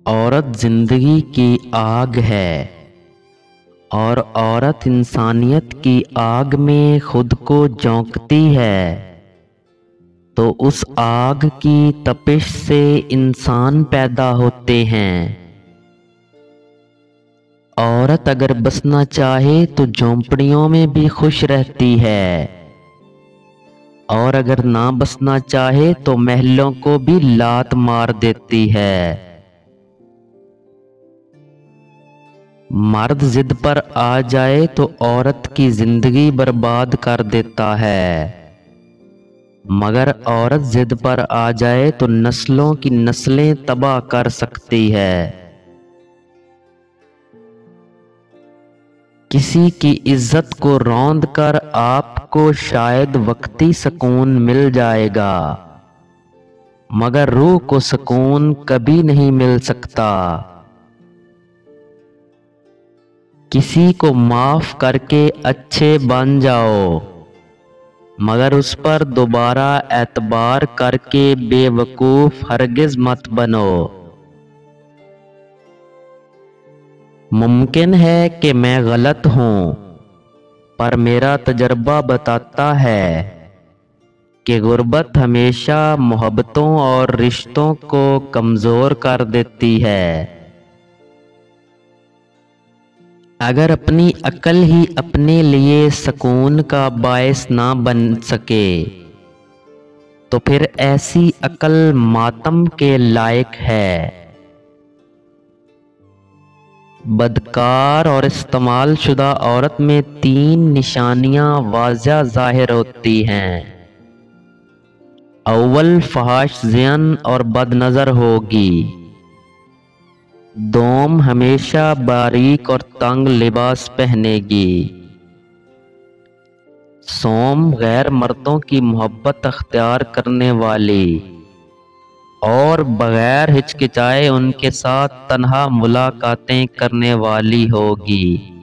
عورت زندگی کی آگ ہے اور عورت انسانیت کی آگ میں خود کو جھونکتی ہے تو اس آگ کی تپش سے انسان پیدا ہوتے ہیں۔ عورت اگر بسنا چاہے تو جھونپڑیوں میں بھی خوش رہتی ہے اور اگر نہ بسنا چاہے تو محلوں کو بھی لات مار دیتی ہے۔ مرد ضد پر آ جائے تو عورت کی زندگی برباد کر دیتا ہے، مگر عورت ضد پر آ جائے تو نسلوں کی نسلیں تباہ کر سکتی ہے۔ کسی کی عزت کو روند کر آپ کو شاید وقتی سکون مل جائے گا، مگر روح کو سکون کبھی نہیں مل سکتا۔ کسی کو معاف کر کے اچھے بن جاؤ، مگر اس پر دوبارہ اعتبار کر کے بے وقوف ہرگز مت بنو۔ ممکن ہے کہ میں غلط ہوں، پر میرا تجربہ بتاتا ہے کہ غربت ہمیشہ محبتوں اور رشتوں کو کمزور کر دیتی ہے۔ اگر اپنی عقل ہی اپنے لیے سکون کا باعث نہ بن سکے تو پھر ایسی عقل ماتم کے لائق ہے۔ بدکار اور استعمال شدہ عورت میں 3 نشانیاں واضح ظاہر ہوتی ہیں۔ اول، فحش ذہن اور بد نظر ہوگی۔ دوم، ہمیشہ باریک اور تنگ لباس پہنے گی۔ سوم، غیر مردوں کی محبت اختیار کرنے والی اور بغیر ہچکچائے ان کے ساتھ تنہا ملاقاتیں کرنے والی ہوگی۔